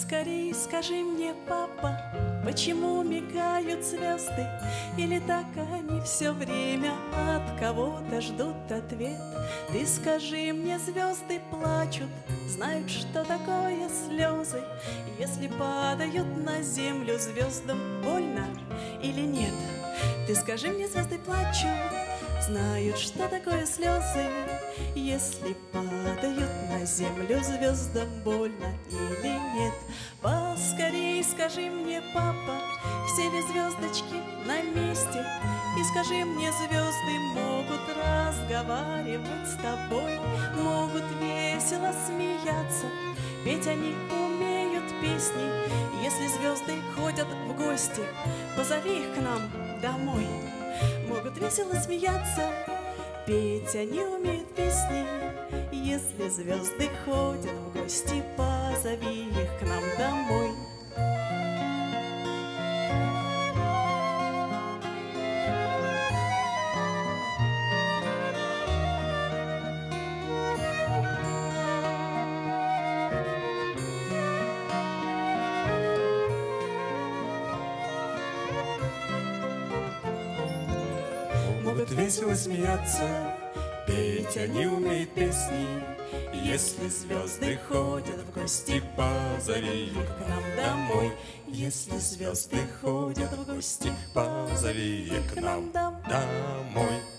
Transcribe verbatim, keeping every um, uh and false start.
Поскорей скажи мне, папа, почему мигают звезды? Или так они все время от кого-то ждут ответ? Ты скажи мне, звезды плачут, знают, что такое слезы. Если падают на землю, звездам больно или нет? Ты скажи мне, звезды плачут, знают, что такое слезы. Если падают на землю, звездам больно или нет? Поскорей скажи мне, папа, все ли звездочки на месте? И скажи мне, звезды могут разговаривать с тобой, могут весело смеяться, ведь они умеют песни. Если звезды ходят в гости, позови их к нам домой. Могут весело смеяться, петь они умеют песни. Если звезды ходят в гости, позови их к нам домой. Могут весело смеяться, петь они умеют песни. Если звезды ходят в гости, позови их к нам домой. Если звезды ходят в гости, позови их к нам домой.